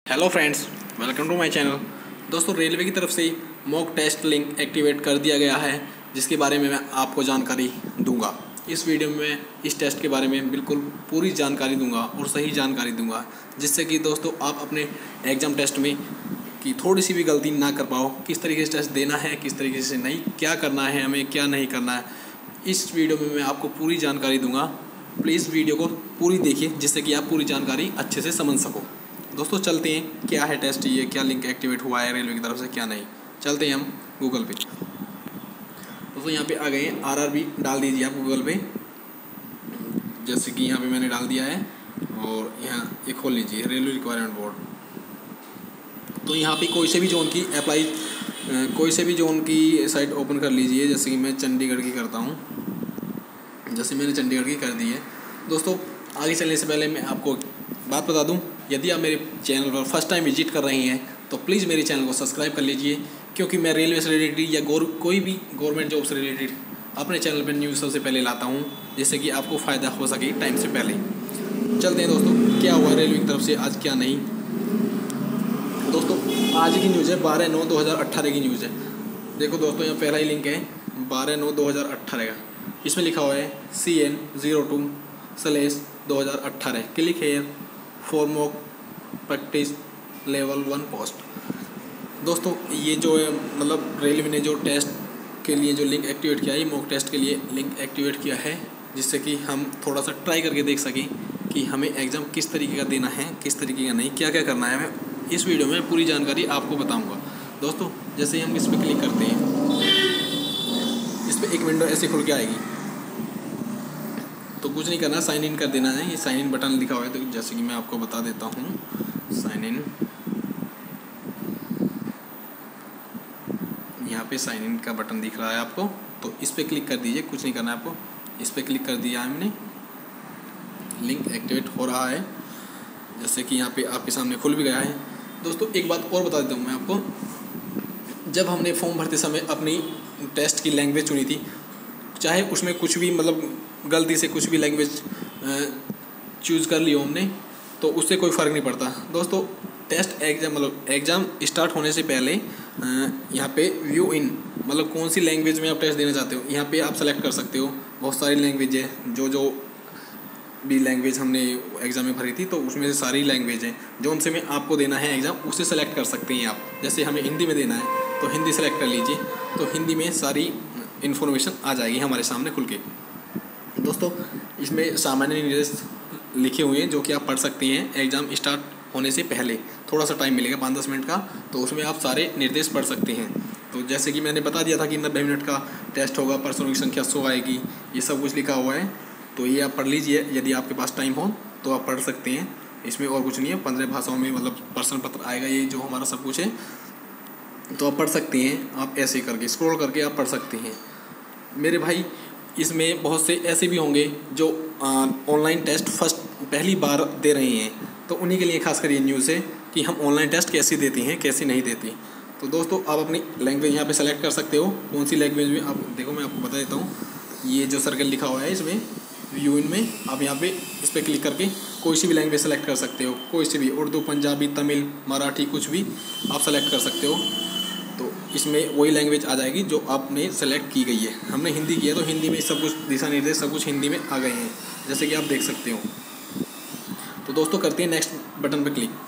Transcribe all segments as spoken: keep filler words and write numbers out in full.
Hello friends, welcome to my channel. दोस्तों, railway की तरफ से मॉक टेस्ट लिंक एक्टिवेट कर दिया गया है, जिसके बारे में मैं आपको जानकारी दूंगा। इस वीडियो में मैं इस टेस्ट के बारे में बिल्कुल पूरी जानकारी दूंगा और सही जानकारी दूंगा, जिससे कि दोस्तों आप अपने एग्ज़ाम टेस्ट में कि थोड़ी सी भी गलती ना कर पाओ। किस तरीके से टेस्ट देना है, किस तरीके से नहीं, क्या करना है हमें, क्या नहीं करना है, इस वीडियो में मैं आपको पूरी जानकारी दूंगा। प्लीज़ वीडियो को पूरी देखिए, जिससे कि आप पूरी जानकारी अच्छे से समझ सको। दोस्तों चलते हैं, क्या है टेस्ट, ये क्या लिंक एक्टिवेट हुआ है रेलवे की तरफ से, क्या नहीं। चलते हैं हम गूगल पे। दोस्तों यहाँ पे आ गए हैं, आरआरबी डाल दीजिए आप गूगल पे, जैसे कि यहाँ पे मैंने डाल दिया है। और यहाँ ये खोल लीजिए, रेलवे रिक्वायरमेंट बोर्ड। तो यहाँ पे कोई से भी जोन की अप्लाई, कोई से भी जोन की साइट ओपन कर लीजिए। जैसे कि मैं चंडीगढ़ की करता हूँ, जैसे मैंने चंडीगढ़ की कर दी है। दोस्तों आगे चलने से पहले मैं आपको बात बता दूं, यदि आप मेरे चैनल पर फर्स्ट टाइम विजिट कर रहे हैं तो प्लीज़ मेरे चैनल को सब्सक्राइब कर लीजिए, क्योंकि मैं रेलवे से रिलेटेड या गौर कोई भी गवर्नमेंट जॉब से रिलेटेड अपने चैनल पर न्यूज़ सबसे पहले लाता हूं, जिससे कि आपको फ़ायदा हो सके टाइम से पहले। चलते हैं दोस्तों, क्या हुआ रेलवे की तरफ से आज, क्या नहीं। दोस्तों आज की न्यूज़ है बारह नौ दो हज़ार अट्ठारह की न्यूज़ है। देखो दोस्तों, यहाँ पहला ही लिंक है बारह नौ दो हज़ार अट्ठारह का। इसमें लिखा हुआ है C N zero two slash दो हज़ार अट्ठारह, click here for mock practice level one post. दोस्तों ये जो है, मतलब रेलवे ने जो टेस्ट के लिए जो लिंक एक्टिवेट किया है, ये मॉक टेस्ट के लिए लिंक एक्टिवेट किया है, जिससे कि हम थोड़ा सा ट्राई करके देख सकें कि हमें एग्ज़ाम किस तरीके का देना है, किस तरीके का नहीं, क्या क्या करना है। मैं इस वीडियो में पूरी जानकारी आपको बताऊँगा। दोस्तों जैसे ही हम इस पर क्लिक करते हैं, इस पर एक विंडो ऐसे खुल के आएगी। तो कुछ नहीं करना, साइन इन कर देना है। ये साइन इन बटन लिखा हुआ है, तो जैसे कि मैं आपको बता देता हूँ, साइन इन, यहाँ पे साइन इन का बटन दिख रहा है आपको, तो इस पर क्लिक कर दीजिए। कुछ नहीं करना है आपको, इस पर क्लिक कर दिया हमने, लिंक एक्टिवेट हो रहा है, जैसे कि यहाँ पे आपके सामने खुल भी गया है। दोस्तों एक बात और बता देता हूँ मैं आपको, जब हमने फॉर्म भरते समय अपनी टेस्ट की लैंग्वेज चुनी थी, चाहे उसमें कुछ भी मतलब गलती से कुछ भी लैंग्वेज चूज़ कर ली हो हमने, तो उससे कोई फ़र्क नहीं पड़ता। दोस्तों टेस्ट एग्ज़ाम मतलब एग्ज़ाम स्टार्ट होने से पहले यहाँ पे व्यू इन, मतलब कौन सी लैंग्वेज में आप टेस्ट देना चाहते हो, यहाँ पे आप सेलेक्ट कर सकते हो। बहुत सारी लैंग्वेज है, जो जो भी लैंग्वेज हमने एग्ज़ाम में भरी थी, तो उसमें से सारी लैंग्वेज हैं जो उनसे में आपको देना है एग्ज़ाम, उसे सेलेक्ट कर सकते हैं आप। जैसे हमें हिंदी में देना है तो हिंदी सेलेक्ट कर लीजिए, तो हिंदी में सारी इन्फॉर्मेशन आ जाएगी हमारे सामने खुल के। दोस्तों इसमें सामान्य निर्देश लिखे हुए हैं, जो कि आप पढ़ सकते हैं एग्ज़ाम स्टार्ट होने से पहले। थोड़ा सा टाइम मिलेगा पाँच दस मिनट का, तो उसमें आप सारे निर्देश पढ़ सकते हैं। तो जैसे कि मैंने बता दिया था कि नब्बे मिनट का टेस्ट होगा, पर्सनों की संख्या सौ आएगी, ये सब कुछ लिखा हुआ है, तो ये आप पढ़ लीजिए। यदि आपके पास टाइम हो तो आप पढ़ सकते हैं। इसमें और कुछ नहीं है, पंद्रह भाषाओं में मतलब प्रश्न पत्र आएगा, ये जो हमारा सब कुछ है, तो आप पढ़ सकते हैं। आप ऐसे करके स्क्रॉल करके आप पढ़ सकते हैं मेरे भाई। इसमें बहुत से ऐसे भी होंगे जो ऑनलाइन टेस्ट फर्स्ट पहली बार दे रहे हैं, तो उन्हीं के लिए खासकर ये न्यूज़ है कि हम ऑनलाइन टेस्ट कैसे देते हैं, कैसे नहीं देते। तो दोस्तों आप अपनी लैंग्वेज यहाँ पे सेलेक्ट कर सकते हो, कौन सी लैंग्वेज में। आप देखो मैं आपको बता देता हूँ, ये जो सर्कल लिखा हुआ है इसमें व्यू इन में, आप यहाँ पे इस पर क्लिक करके कोई सी भी लैंग्वेज सेलेक्ट कर सकते हो, कोई सी भी, उर्दू, पंजाबी, तमिल, मराठी, कुछ भी आप सेलेक्ट कर सकते हो। तो इसमें वही लैंग्वेज आ जाएगी जो आपने सेलेक्ट की गई है। हमने हिंदी किया तो हिंदी में सब कुछ दिशा निर्देश सब कुछ हिंदी में आ गए हैं, जैसे कि आप देख सकते हो। तो दोस्तों करते हैं नेक्स्ट बटन पर क्लिक,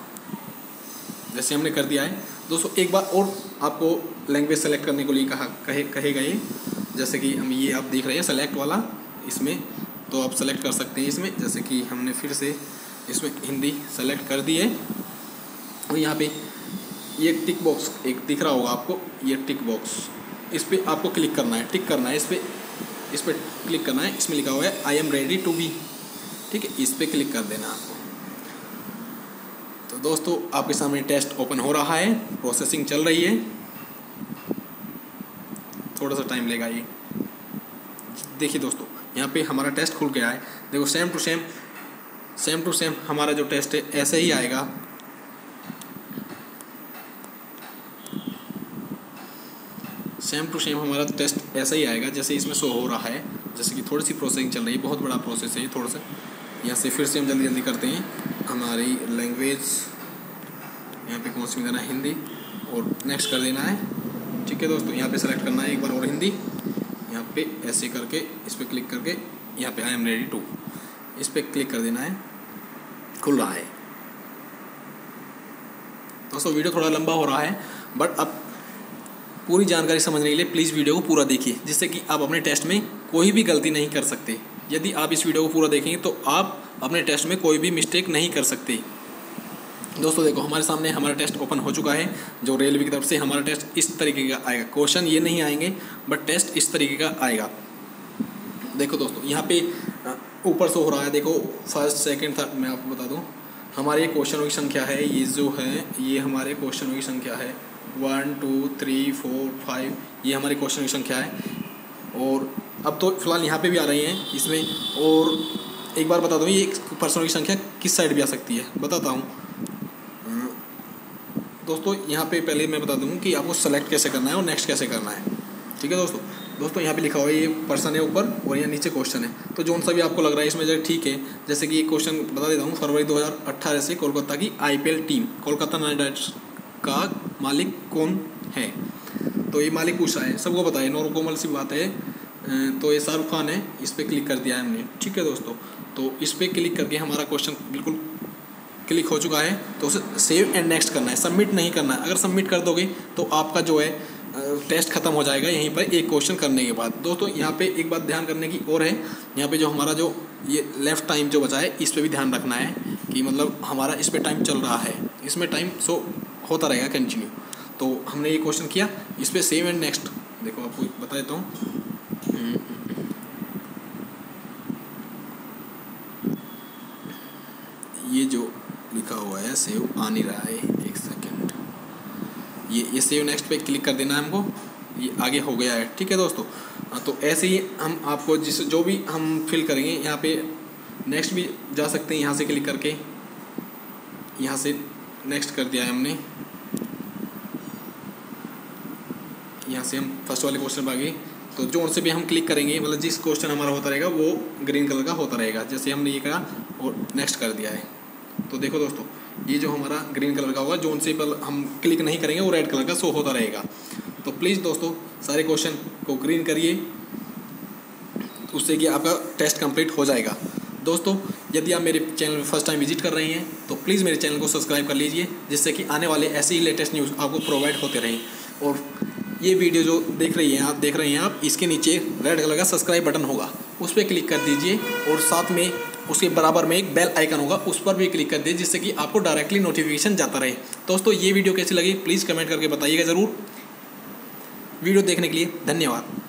जैसे हमने कर दिया है। दोस्तों एक बार और आपको लैंग्वेज सेलेक्ट करने को लिए कहा कहे कहे गए, जैसे कि हम ये आप देख रहे हैं सेलेक्ट वाला, इसमें तो आप सेलेक्ट कर सकते हैं इसमें। जैसे कि हमने फिर से इसमें हिंदी सेलेक्ट कर दी है, और यहाँ पे ये टिक बॉक्स एक दिख रहा होगा आपको, ये टिक बॉक्स, इस पर आपको क्लिक करना है, टिक करना है, इस पर इस पर क्लिक करना है। इसमें लिखा हुआ है I am ready to be, ठीक है, इस पर क्लिक कर देना आपको। तो दोस्तों आपके सामने टेस्ट ओपन हो रहा है, प्रोसेसिंग चल रही है, थोड़ा सा टाइम लेगा ये। देखिए दोस्तों यहाँ पे हमारा टेस्ट खुल गया है। देखो same to same same to same हमारा जो टेस्ट है ऐसे ही आएगा। सेम टू सेम हमारा टेस्ट ऐसा ही आएगा जैसे इसमें शो हो रहा है। जैसे कि थोड़ी सी प्रोसेसिंग चल रही है, बहुत बड़ा प्रोसेस है ये। थोड़ा सा यहाँ से फिर से हम जल्दी जल्दी करते हैं। हमारी लैंग्वेज यहाँ पे कौन सी में देना है, हिंदी, और नेक्स्ट कर देना है। ठीक है दोस्तों, यहाँ पे सेलेक्ट करना है एक बार और हिंदी, यहाँ पे ऐसे करके इस पर क्लिक करके यहाँ पे आई एम रेडी टू, इस पर क्लिक कर देना है, खुल रहा है। दोस्तों वीडियो थोड़ा लंबा हो रहा है, बट अब पूरी जानकारी समझने के लिए प्लीज़ वीडियो को पूरा देखिए, जिससे कि आप अपने टेस्ट में कोई भी गलती नहीं कर सकते। यदि आप इस वीडियो को पूरा देखेंगे तो आप अपने टेस्ट में कोई भी मिस्टेक नहीं कर सकते। दोस्तों देखो, हमारे सामने हमारा टेस्ट ओपन हो चुका है, जो रेलवे की तरफ से हमारा टेस्ट इस तरीके का आएगा। क्वेश्चन ये नहीं आएंगे, बट टेस्ट इस तरीके का आएगा। देखो दोस्तों, यहाँ पे ऊपर से हो रहा है, देखो फर्स्ट सेकंड थर्ड, मैं आपको बता दूं, हमारे क्वेश्चनों की संख्या है, ये जो है ये हमारे क्वेश्चनों की संख्या है, one two three four five, ये हमारे क्वेश्चनों की संख्या है। और अब तो फिलहाल यहाँ पे भी आ रही हैं इसमें। और एक बार बता दूँ, ये पर्सनों की संख्या किस साइड भी आ सकती है, बताता हूँ दोस्तों। यहाँ पे पहले मैं बता दूँ कि आपको सेलेक्ट कैसे करना है और नेक्स्ट कैसे करना है। ठीक है दोस्तों दोस्तों यहाँ पे लिखा हुआ है, ये पर्सन है ऊपर और यहाँ नीचे क्वेश्चन है। तो जो सा भी आपको लग रहा है इसमें जो ठीक है, जैसे कि ये क्वेश्चन बता देता हूँ, फरवरी दो हज़ार अठारह से कोलकाता की IPL team, Kolkata Knight Riders का मालिक कौन है। तो ये मालिक पूछ रहा है, सबको पता है, नॉर्मल सी बात है। तो ये शाहरुख खान है, इस पर क्लिक कर दिया है हमने। ठीक है दोस्तों, तो इस पर क्लिक करके हमारा क्वेश्चन बिल्कुल क्लिक हो चुका है। तो उसे सेव एंड नेक्स्ट करना है, सबमिट नहीं करना है। अगर सबमिट कर दोगे तो आपका जो है टेस्ट खत्म हो जाएगा यहीं पर एक क्वेश्चन करने के बाद। दोस्तों यहाँ पे एक बात ध्यान करने की और है, यहाँ पे जो हमारा जो ये लेफ़्ट टाइम जो बचा है, इस पे भी ध्यान रखना है कि मतलब हमारा इस पे टाइम चल रहा है, इसमें टाइम शो होता रहेगा कंटिन्यू। तो हमने ये क्वेश्चन किया, इस पर सेव एंड नेक्स्ट, देखो आपको बता देता हूँ। ये जो लिखा हुआ है सेव आ नहीं रहा है, एक सेकेंड, ये ये सेव नेक्स्ट पे क्लिक कर देना है हमको, ये आगे हो गया है। ठीक है दोस्तों, तो ऐसे ही हम आपको जिस जो भी हम फिल करेंगे, यहाँ पे नेक्स्ट भी जा सकते हैं, यहाँ से क्लिक करके, यहाँ से नेक्स्ट कर दिया है हमने। यहाँ से हम फर्स्ट वाले क्वेश्चन पर आ गए, तो जो उनसे भी हम क्लिक करेंगे, मतलब जिस क्वेश्चन हमारा होता रहेगा वो ग्रीन कलर का होता रहेगा। जैसे हमने ये करा और नेक्स्ट कर दिया है। तो देखो दोस्तों, ये जो हमारा ग्रीन कलर का होगा, जो उनसे पर हम क्लिक नहीं करेंगे वो रेड कलर का शो होता रहेगा। तो प्लीज़ दोस्तों सारे क्वेश्चन को ग्रीन करिए, उससे कि आपका टेस्ट कंप्लीट हो जाएगा। दोस्तों यदि आप मेरे चैनल में फर्स्ट टाइम विजिट कर रहे हैं तो प्लीज़ मेरे चैनल को सब्सक्राइब कर लीजिए, जिससे कि आने वाले ऐसे ही लेटेस्ट न्यूज़ आपको प्रोवाइड होते रहें। और ये वीडियो जो देख रही हैं आप देख रहे हैं आप इसके नीचे रेड कलर का सब्सक्राइब बटन होगा, उस पर क्लिक कर दीजिए, और साथ में उसके बराबर में एक बेल आइकन होगा, उस पर भी क्लिक कर दीजिए, जिससे कि आपको डायरेक्टली नोटिफिकेशन जाता रहे। दोस्तों ये वीडियो कैसी लगी प्लीज़ कमेंट करके बताइएगा ज़रूर। वीडियो देखने के लिए धन्यवाद।